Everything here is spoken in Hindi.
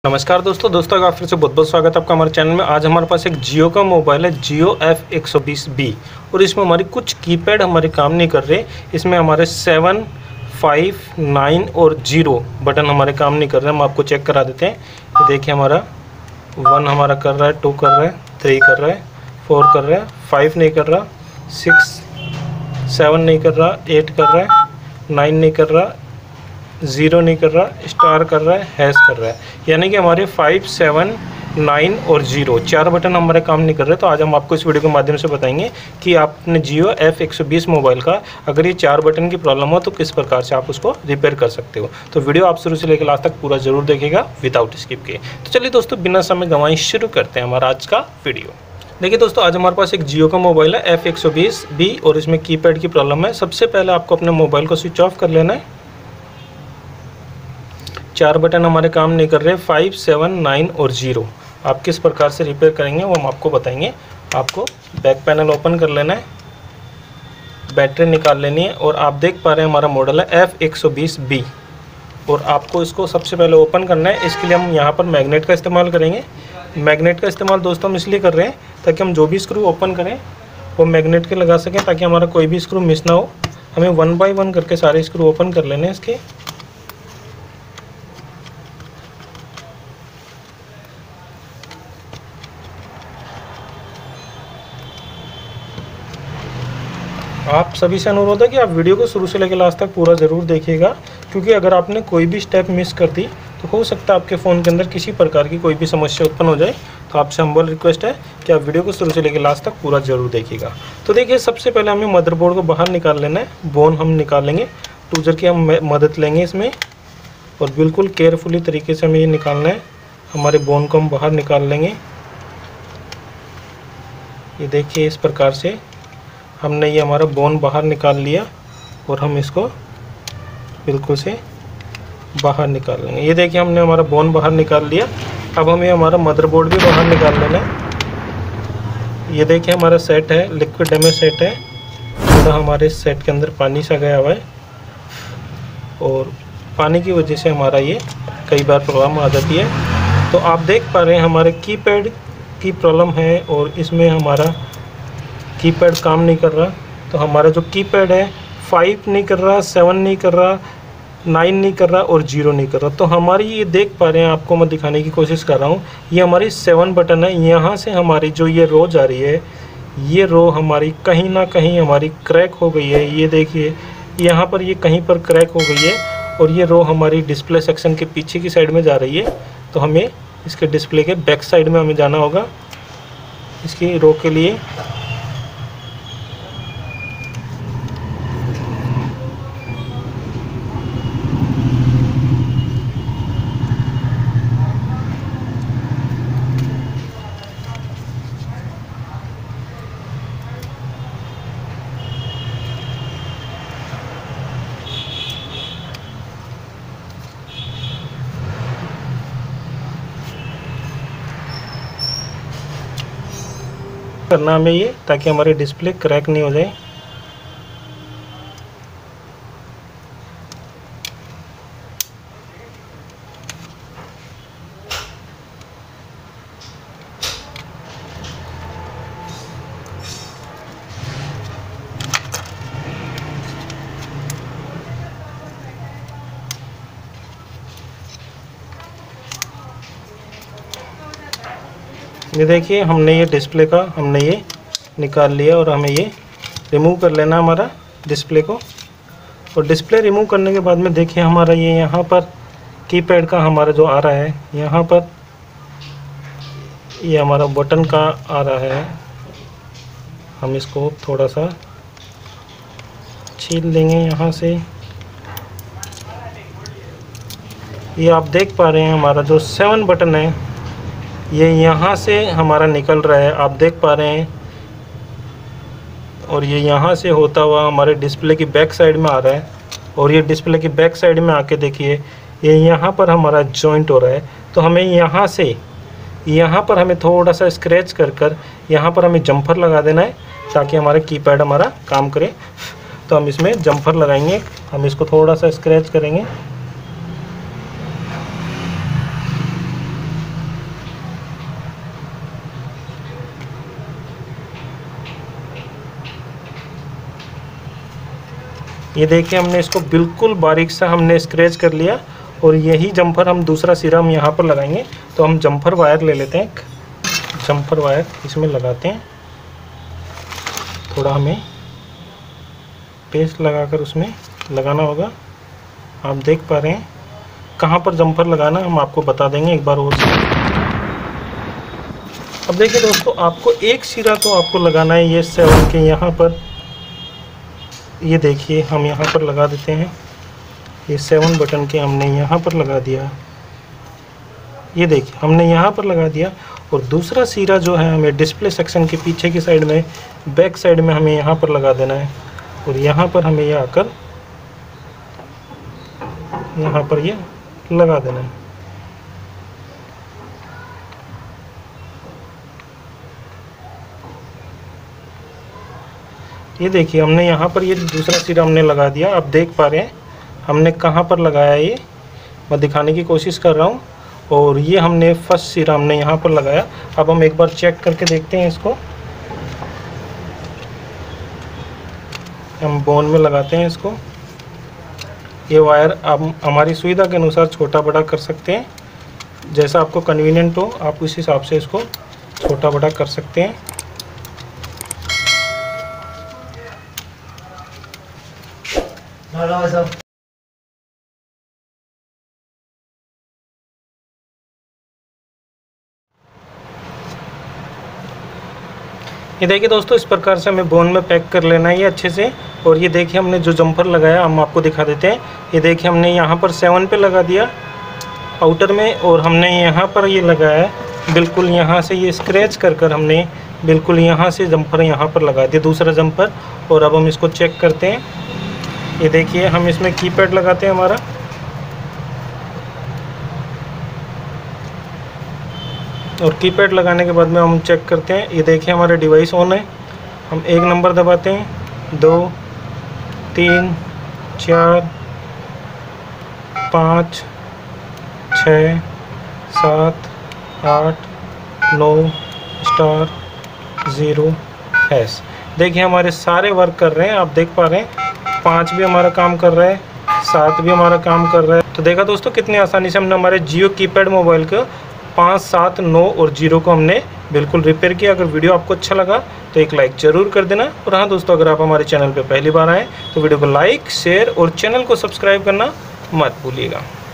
नमस्कार दोस्तों का फिर से बहुत बहुत स्वागत है आपका हमारे चैनल में। आज हमारे पास एक जियो का मोबाइल है जियो F120B और इसमें हमारी कुछ कीपैड हमारे काम नहीं कर रहे। इसमें हमारे 7, 5, 9 और 0 बटन हमारे काम नहीं कर रहे। हम आपको चेक करा देते हैं। ये देखिए हमारा 1 हमारा कर रहा है, 2 कर रहा है, 3 कर रहा है, 4 कर रहा है, 5 नहीं कर रहा, 6, 7 नहीं कर रहा, 8 कर रहा है, 9 नहीं कर रहा, 0 नहीं कर रहा, स्टार कर रहा है, हैश कर रहा है। यानी कि हमारे 5, 7, 9 और 0 4 बटन हमारे काम नहीं कर रहे। तो आज हम आपको इस वीडियो के माध्यम से बताएंगे कि आपने जियो F120 मोबाइल का अगर ये 4 बटन की प्रॉब्लम हो तो किस प्रकार से आप उसको रिपेयर कर सकते हो। तो वीडियो आप शुरू से लेकर लास्ट तक पूरा जरूर देखिएगा विदाउट स्किप के। तो चलिए दोस्तों, बिना समय गंवाए शुरू करते हैं हमारा आज का वीडियो। देखिए दोस्तों, आज हमारे पास एक जियो का मोबाइल है F120B और इसमें कीपैड की प्रॉब्लम है। सबसे पहले आपको अपने मोबाइल को स्विच ऑफ कर लेना है। 4 बटन हमारे काम नहीं कर रहे, 5, 7, 9 और 0। आप किस प्रकार से रिपेयर करेंगे वो हम आपको बताएंगे। आपको बैक पैनल ओपन कर लेना है, बैटरी निकाल लेनी है और आप देख पा रहे हैं हमारा मॉडल है F120B और आपको इसको सबसे पहले ओपन करना है। इसके लिए हम यहाँ पर मैग्नेट का इस्तेमाल करेंगे। मैग्नेट का इस्तेमाल दोस्तों हम इसलिए कर रहे हैं ताकि हम जो भी स्क्रू ओपन करें वो मैग्नेट के लगा सकें, ताकि हमारा कोई भी स्क्रू मिस ना हो। हमें 1 बाय 1 करके सारे स्क्रू ओपन कर लेने हैं इसके। आप सभी से अनुरोध है कि आप वीडियो को शुरू से लेकर लास्ट तक पूरा ज़रूर देखिएगा, क्योंकि अगर आपने कोई भी स्टेप मिस कर दी तो हो सकता है आपके फ़ोन के अंदर किसी प्रकार की कोई भी समस्या उत्पन्न हो जाए। तो आपसे हम्बल रिक्वेस्ट है कि आप वीडियो को शुरू से लेकर लास्ट तक पूरा ज़रूर देखिएगा। तो देखिए, सबसे पहले हमें मदरबोर्ड को बाहर निकाल लेना है। बोन हम निकाल लेंगे, टूजर की हम मदद लेंगे इसमें और बिल्कुल केयरफुली तरीके से हमें ये निकालना है। हमारे बोन को हम बाहर निकाल लेंगे। ये देखिए, इस प्रकार से हमने ये हमारा बोन बाहर निकाल लिया और हम इसको बिल्कुल से बाहर निकाल लेंगे। ये देखिए, हमने हमारा बोन बाहर निकाल लिया। अब हमें हमारा मदरबोर्ड भी बाहर निकाल लेना है। ये देखिए, हमारा सेट है, लिक्विड डेमो सेट है। थोड़ा हमारे सेट के अंदर पानी सा गया हुआ है और पानी की वजह से हमारा ये कई बार प्रॉब्लम आ जाती है। तो आप देख पा रहे हैं हमारे कीपैड की प्रॉब्लम है और इसमें हमारा कीपैड काम नहीं कर रहा। तो हमारा जो कीपैड है 5 नहीं कर रहा, 7 नहीं कर रहा, 9 नहीं कर रहा और 0 नहीं कर रहा। तो हमारी ये देख पा रहे हैं, आपको मैं दिखाने की कोशिश कर रहा हूँ। ये हमारी 7 बटन है। यहाँ से हमारी जो ये रो जा रही है, ये रो हमारी कहीं ना कहीं हमारी क्रैक हो गई है। ये देखिए, यहाँ पर ये कहीं पर क्रैक हो गई है और ये रो हमारी डिस्प्ले सेक्शन के पीछे की साइड में जा रही है। तो हमें इसके डिस्प्ले के बैक साइड में हमें जाना होगा इसकी रो के लिए। करना हमें ये, ताकि हमारी डिस्प्ले क्रैक नहीं हो जाए। ये देखिए, हमने ये डिस्प्ले का हमने ये निकाल लिया और हमें ये रिमूव कर लेना हमारा डिस्प्ले को। और डिस्प्ले रिमूव करने के बाद में देखिए, हमारा ये यहाँ पर कीपैड का हमारा जो आ रहा है, यहाँ पर ये हमारा बटन का आ रहा है। हम इसको थोड़ा सा छील लेंगे यहाँ से। ये आप देख पा रहे हैं हमारा जो 7 बटन है ये यहाँ से हमारा निकल रहा है, आप देख पा रहे हैं। और ये यहाँ से होता हुआ हमारे डिस्प्ले की बैक साइड में आ रहा है और ये डिस्प्ले की बैक साइड में आके देखिए, ये यहाँ पर हमारा जॉइंट हो रहा है। तो हमें यहाँ से यहाँ पर हमें थोड़ा सा स्क्रैच कर यहाँ पर हमें जम्फर लगा देना है, ताकि हमारा कीपैड हमारा काम करे। तो हम इसमें जम्फर लगाएंगे, हम इसको थोड़ा सा स्क्रैच करेंगे। ये देखिए हमने इसको बिल्कुल बारीक सा हमने स्क्रैच कर लिया। और यही जम्पर हम दूसरा सिरा हम यहाँ पर लगाएंगे। तो हम जम्पर वायर ले लेते हैं, जम्पर वायर इसमें लगाते हैं। थोड़ा हमें पेस्ट लगाकर उसमें लगाना होगा। आप देख पा रहे हैं कहाँ पर जम्पर लगाना हम आपको बता देंगे एक बार और। अब देखिए दोस्तों, आपको एक सिरा तो आपको लगाना है ये 7 के यहाँ पर। ये देखिए हम यहाँ पर लगा देते हैं। ये 7 बटन के हमने यहाँ पर लगा दिया। ये देखिए हमने यहाँ पर लगा दिया। और दूसरा सिरा जो है हमें डिस्प्ले सेक्शन के पीछे की साइड में, बैक साइड में हमें यहाँ पर लगा देना है। और यहाँ पर हमें ये आकर यहाँ पर ये लगा देना है। ये देखिए हमने यहाँ पर ये दूसरा सिरा हमने लगा दिया। आप देख पा रहे हैं हमने कहाँ पर लगाया, ये मैं दिखाने की कोशिश कर रहा हूँ। और ये हमने फर्स्ट सिरा हमने यहाँ पर लगाया। अब हम एक बार चेक करके देखते हैं इसको। हम बोन में लगाते हैं इसको। ये वायर आप हमारी सुविधा के अनुसार छोटा बड़ा कर सकते हैं, जैसा आपको कन्वीनियंट हो आप उस हिसाब से इसको छोटा बड़ा कर सकते हैं। ये देखिए दोस्तों, इस प्रकार से हमें बोन में पैक कर लेना है ये अच्छे से। और ये देखिए हमने जो जंपर लगाया हम आपको दिखा देते हैं। ये देखिए हमने यहाँ पर 7 पे लगा दिया आउटर में। और हमने यहाँ पर ये लगाया है बिल्कुल यहाँ से ये स्क्रैच कर हमने बिल्कुल यहाँ से जंपर यहाँ पर लगा दिया दूसरा जंपर। और अब हम इसको चेक करते हैं। ये देखिए हम इसमें कीपैड लगाते हैं हमारा। और कीपैड लगाने के बाद में हम चेक करते हैं। ये देखिए हमारे डिवाइस ऑन है। हम 1 नंबर दबाते हैं, 2 3 4 5 6 7 8 9 स्टार 0 हैश। देखिए हमारे सारे वर्क कर रहे हैं। आप देख पा रहे हैं 5 भी हमारा काम कर रहा है, 7 भी हमारा काम कर रहा है। तो देखा दोस्तों कितनी आसानी से हमने हमारे जियो कीपैड मोबाइल का 5 7 9 और 0 को हमने बिल्कुल रिपेयर किया। अगर वीडियो आपको अच्छा लगा तो एक लाइक ज़रूर कर देना। और हाँ दोस्तों, अगर आप हमारे चैनल पे पहली बार आएँ तो वीडियो को लाइक शेयर और चैनल को सब्सक्राइब करना मत भूलिएगा।